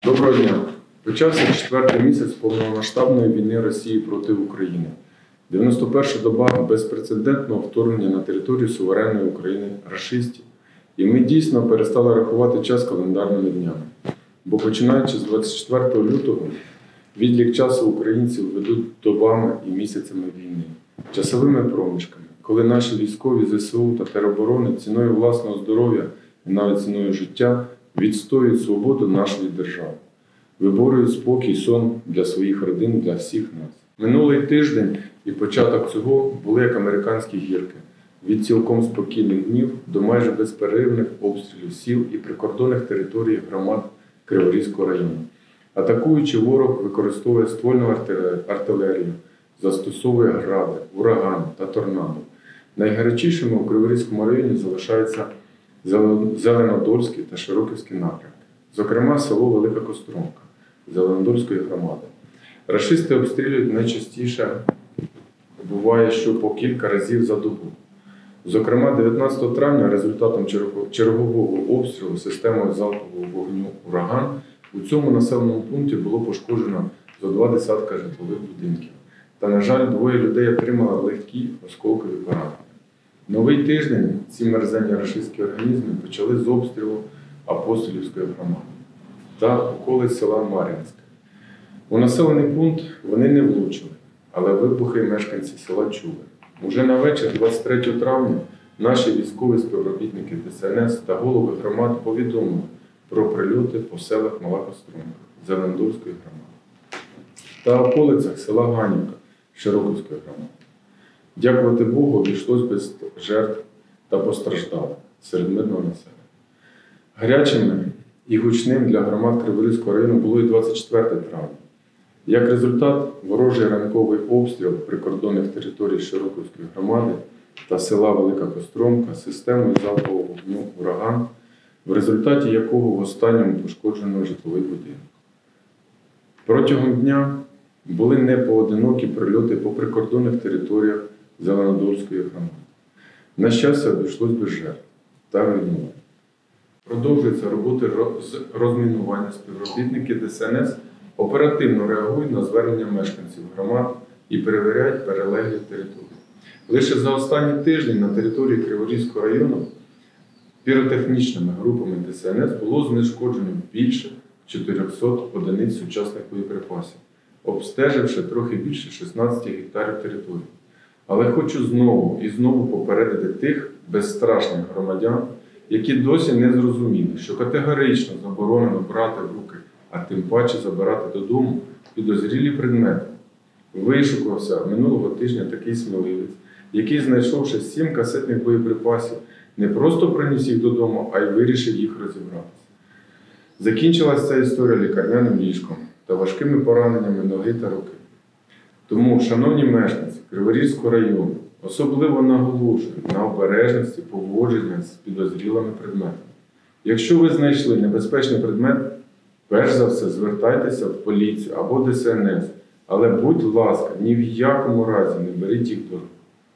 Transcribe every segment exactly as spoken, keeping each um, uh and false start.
Доброго дня! Почався четвертий місяць повномасштабної війни Росії проти України. дев'яносто перша доба безпрецедентного вторгнення на територію суверенної України рашистів. І ми дійсно перестали рахувати час календарними днями. Бо починаючи з двадцять четвертого лютого, відлік часу українців ведуть добами і місяцями війни, часовими проміжками, коли наші військові зе се у та тероборони ціною власного здоров'я і навіть ціною життя відстоюють свободу нашої держави, виборюють спокій, сон для своїх родин, для всіх нас. Минулий тиждень і початок цього були як американські гірки. Від цілком спокійних днів до майже безперервних обстрілів сіл і прикордонних територій громад Криворізького району. Атакуючи, ворог використовує ствольну артилерію, застосовує гради, урагани та торнадо. Найгарячішими у Криворізькому районі залишаються Зеленодольський та Широківський напрямки. Зокрема, село Велика Костромка Зеленодольської громади. Рашисти обстрілюють найчастіше, буває, що по кілька разів за добу. Зокрема, дев'ятнадцятого травня результатом чергового обстрілу системою залпового вогню «Ураган» у цьому населеному пункті було пошкоджено зо два десятка житлових будинків. Та, на жаль, двоє людей отримали легкі осколкові поранення. Новий тиждень ці мерзенні рашистські організми почали з обстрілу Апостолівської громади та околиць села Мар'їнське. У населений пункт вони не влучили, але вибухи мешканці села чули. Уже на вечір двадцять третього травня наші військові співробітники де се ен ес та голови громад повідомили про прильоти по селах Мала Костромка Зеленодольської громади та околицях села Ганівка Широківської громади. Дякувати Богу, обійшлось без жертв та постраждалих серед мирного населення. Гарячими і гучним для громад Криворізького району було і двадцять четвертого травня. Як результат, ворожий ранковий обстріл прикордонних територій Широківської громади та села Велика Костромка системою залпового вогню «Ураган», в результаті якого в останньому пошкоджено житловий будинок. Протягом дня були непоодинокі прильоти по прикордонних територіях Зеленодольської громади. На щастя, обійшлось без жертв та руйнувань. Продовжуються роботи з розмінування. Співробітники де се ен ес оперативно реагують на звернення мешканців громад і перевіряють перелеглі території. Лише за останні тижні на території Криворізького району піротехнічними групами де се ен ес було знешкоджено більше чотирьохсот одиниць сучасних боєприпасів, обстеживши трохи більше шістнадцяти гектарів території. Але хочу знову і знову попередити тих безстрашних громадян, які досі не зрозуміли, що категорично заборонено брати в руки, а тим паче забирати додому підозрілі предмети. Вишукувався минулого тижня такий сміливець, який, знайшовши сім касетних боєприпасів, не просто приніс їх додому, а й вирішив їх розібратися. Закінчилася ця історія лікарняним ліжком та важкими пораненнями ноги та руки. Тому, шановні мешканці Криворізького району, особливо наголошую на обережності поводження з підозрілими предметами. Якщо ви знайшли небезпечний предмет, перш за все звертайтеся в поліцію або де се ен ес, але, будь ласка, ні в якому разі не беріть їх до рук.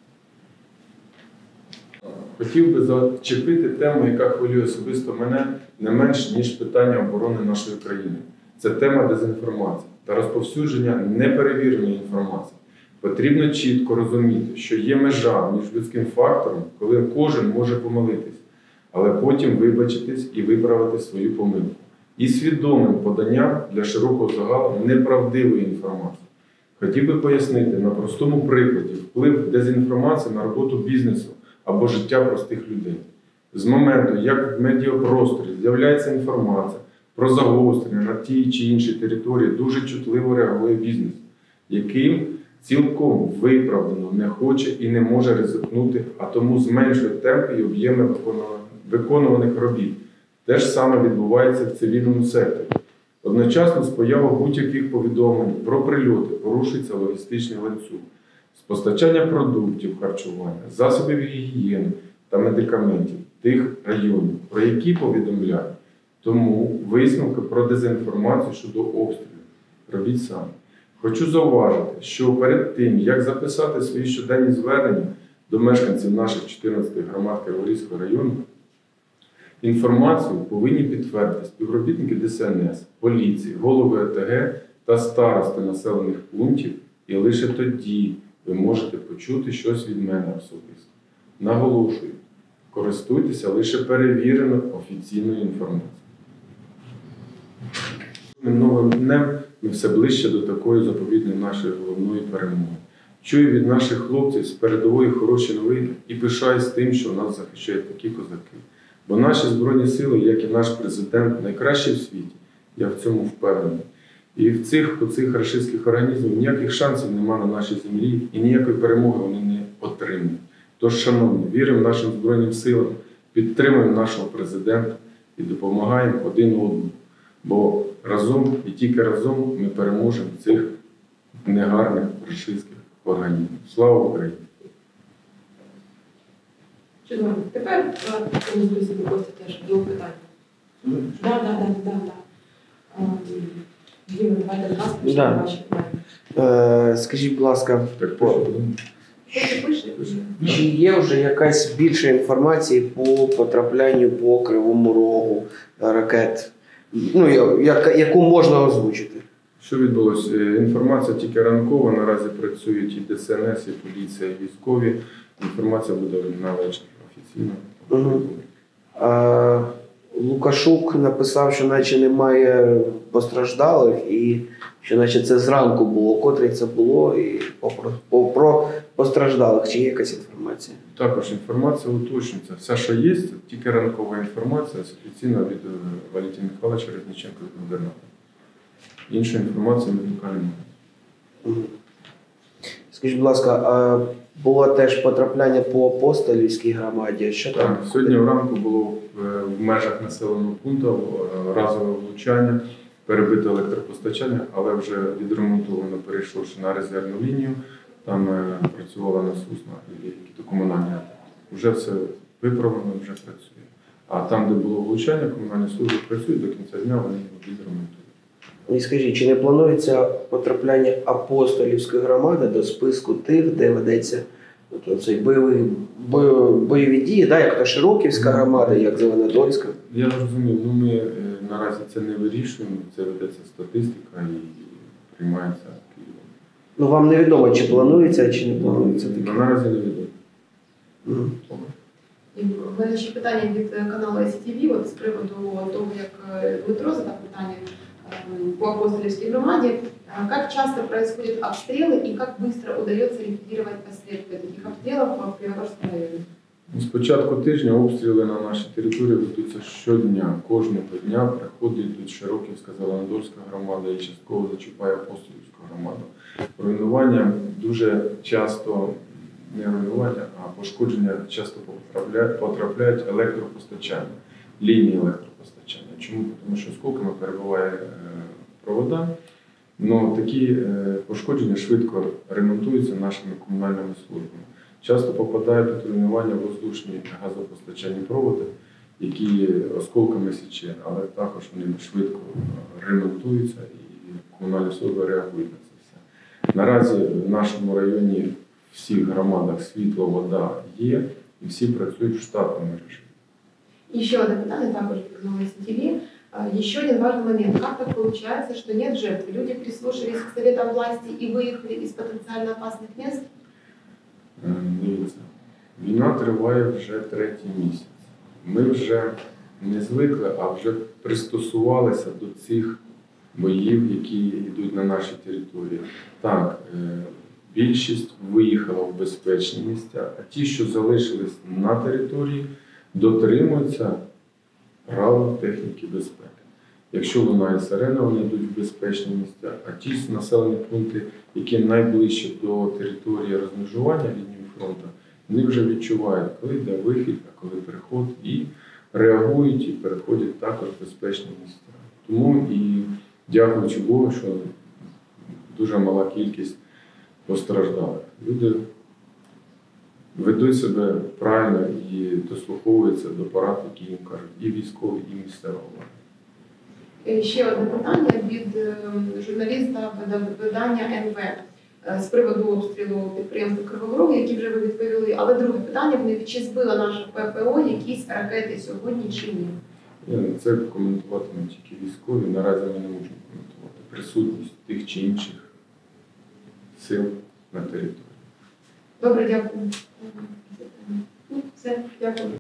Хотів би зачепити тему, яка хвилює особисто мене не менш, ніж питання оборони нашої країни. Це тема дезінформації та розповсюдження неперевіреної інформації. Потрібно чітко розуміти, що є межа між людським фактором, коли кожен може помилитись, але потім вибачитись і виправити свою помилку. І свідомим поданням для широкого загалу неправдивої інформації. Хотів би пояснити на простому прикладі вплив дезінформації на роботу бізнесу або життя простих людей. З моменту, як в медіапросторі з'являється інформація про загострення на тій чи іншій території, дуже чутливо реагує бізнес, яким цілком виправдано не хоче і не може ризикнути, а тому зменшує темпи і об'єми виконуваних робіт. Те ж саме відбувається в цивільному секторі. Одночасно з появою будь-яких повідомлень про прильоти порушується логістичний ланцюг з постачання продуктів харчування, засобів гігієни та медикаментів тих районів, про які повідомляють. Тому висновки про дезінформацію щодо обстрілів робіть самі. Хочу зауважити, що перед тим, як записати свої щоденні звернення до мешканців наших чотирнадцяти громад Криворізького району, Інформацію повинні підтвердити співробітники Де Се Ен Ес, поліції, голови О Те Ге та старости населених пунктів, і лише тоді ви можете почути щось від мене особисто. Наголошую, користуйтеся лише перевіреною офіційною інформацією. Новим днем ми все ближче до такої заповітної нашої головної перемоги. Чую від наших хлопців з передової хороші новини і пишаюсь тим, що в нас захищають такі козаки. Бо наші Збройні Сили, як і наш президент, найкращі в світі. Я в цьому впевнений. І в цих, у цих рашистських організмів ніяких шансів немає на нашій землі і ніякої перемоги вони не отримують. Тож, шановні, віримо нашим Збройним Силам, підтримуємо нашого президента і допомагаємо один одному. Бо разом і тільки разом ми переможемо цих негарних рашистських організмів. Слава Україні! Чудово. Тепер тому списку Костя теж до питань. Так, так, так, так. Діма, давайте до нас почнемо Да. ваші питання. Е, Скажіть, будь ласка, Так, по- прошу. Хто пише? чи є вже якась більша інформація по потраплянню по Кривому Рогу ракет, ну, я- яка- яку можна озвучити? Що відбулося? Е, Інформація тільки ранкова. Наразі працюють і Де Се Ен Ес, і поліція, і військові. Інформація буде на вечір офіційно. Мгм. А, Лукашук написав, що наче немає постраждалих, і що наче це зранку було. Котрий це було, і попро- по- про постраждалих. Чи є якась інформація? Також інформація уточнюється. Все, що є, це тільки ранкова інформація з офіційно від е, Валентина Михайловича Резніченка від губернатора. Іншої інформації ми поки немає. Мгм. Скажіть, будь ласка, а було теж потрапляння по Апостолівській громаді? Що там? Так, сьогодні вранку було в, в межах населеного пункту е, разове влучання, перебите електропостачання, але вже відремонтовано, перейшовши на резервну лінію. Там е, працювала насосна і якісь комунальні. Вже все виправлено, вже працює. А там, де було влучання, комунальні служби працюють, до кінця дня вони його відремонтують. І скажіть, чи не планується потрапляння Апостолівської громади до списку тих, де ведеться от цей бойовий, бой- бойові дії, да, як то Широківська громада, як Зеленодольська? Я зрозумів, ну ми е, наразі це не вирішуємо, це ведеться статистика і приймається Києвом. Ну вам невідомо, чи планується, чи не планується На таке? наразі не відомо. Мгм. І в мене ще питання від каналу Ес Ті Ві, от з приводу того, як е, Дмитро задав питання е, по Апостолівській громаді. Е, Как часто происходят обстрелы и как быстро удается ликвидировать последствия таких обстрелов в Криворожском районе? З початку тижня обстріли на нашій території ведуться щодня. Кожного дня приходить тут Широківська, Зеленодольська громада і частково зачіпає Апостолівську громаду. Руйнування дуже часто, не руйнування, а пошкодження часто потрапляють, потрапляють електропостачання, лінії електропостачання. Чому? Тому що осколками перебуває е, провода. Ну, такі е, пошкодження швидко ремонтуються нашими комунальними службами. Часто попадають під руйнування воздушні газопостачальні проводи, які осколками січе, але також вони швидко ремонтуються і комунальні служби реагують на це все. Наразі в нашому районі в всіх громадах світло, вода є і всі працюють в штатному режимі. Еще одно питание, також від каналу Ес Ті Ві. Еще один важный момент. Как так получается, что нет жертв? Люди прислушались к советам власти и выехали из потенциально опасных мест? Е, Дивіться, війна триває вже третій місяць. Ми вже не звикли, а вже пристосувалися до цих боїв, які йдуть на нашій території. Так, е, більшість виїхала в безпечні місця, а ті, що залишились на території, дотримуються правил техніки безпеки. Якщо лунає сирена, вони йдуть в безпечні місця, а ті населені пункти, які найближче до території розмежування лінії фронту, вони вже відчувають, коли йде вихід, а коли переход, і реагують, і переходять також в безпечні місця. Тому і дякуючи Богу, що дуже мала кількість постраждалих. Люди ведуть себе правильно і дослуховуються до порад, які їм кажуть і військові, і місцева влада. Ще одне питання від е, журналіста видання Ен Ве. е, з приводу обстрілу підприємства Кривого які вже ви відповіли. Але друге питання в них, чи збила наша ППО якісь ракети сьогодні чи ні? Ні, ну, це коментуватимуть тільки військові. Наразі ми не можемо коментувати присутність тих чи інших сил на території. Добре, дякую. Ну, все, дякую.